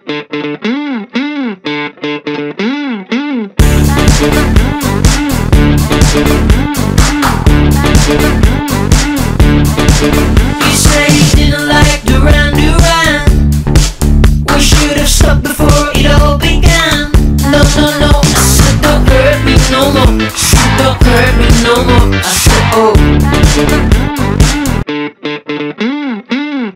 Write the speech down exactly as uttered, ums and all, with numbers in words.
You say you didn't like Duran Duran. We should have stopped before it all began. No, no, no, I said don't hurt me no more. Don't hurt me no more. I